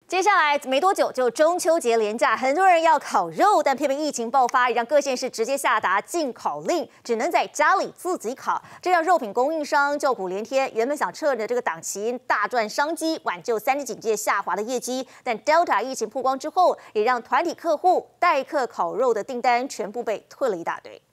接下来没多久就中秋节连假，很多人要烤肉，但偏偏疫情爆发，也让各县市直接下达禁烤令，只能在家里自己烤，这让肉品供应商叫苦连天。原本想趁着这个档期大赚商机，挽救3级警戒下滑的业绩，但 Delta 疫情曝光之后，也让团体客户代客烤肉的订单全部被退了一大堆。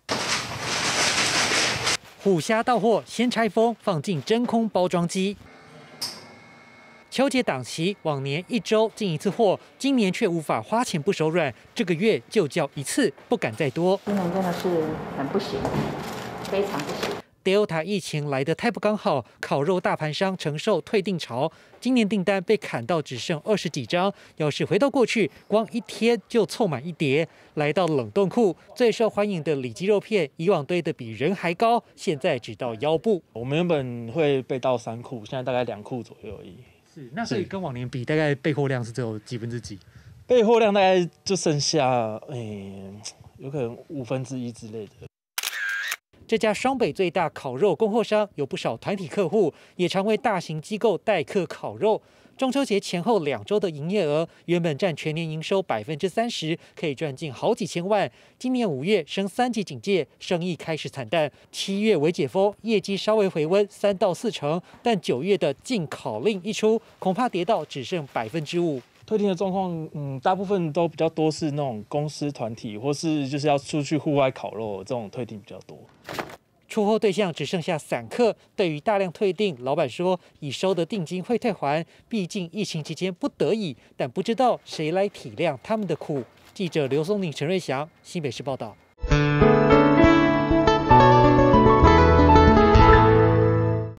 虎虾到货，先拆封，放进真空包装机。秋节档期，往年1周进一次货，今年却无法花钱不手软，这个月就叫一次，不敢再多。 今年真的是很不行，非常不行。 Delta 疫情来得太不刚好，烤肉大盘商承受退订潮，今年订单被砍到只剩20几张。要是回到过去，光1天就凑满1叠。来到冷冻库，最受欢迎的里脊肉片，以往堆得比人还高，现在只到腰部。 我们原本会备到3库，现在大概2库左右而已。 是，那所以跟往年比，大概备货量是只有几分之几？ 备货量大概就剩下，有可能1/5之类的。 这家双北最大烤肉供货商有不少团体客户，也常为大型机构代客烤肉。中秋节前后2周的营业额原本占全年营收30%，可以赚进好几千万。今年5月升3级警戒，生意开始惨淡。7月微解封，业绩稍微回温3到4成，但9月的禁烤令一出，恐怕跌到只剩5%。 退订的状况，大部分都比较多是那种公司团体，或是就是要出去户外烤肉这种退订比较多。 出货对象只剩下散客，对于大量退订，老板说已收的定金会退还，毕竟疫情期间不得已，但不知道谁来体谅他们的苦。记者刘松宁、陈瑞祥，新北市报道。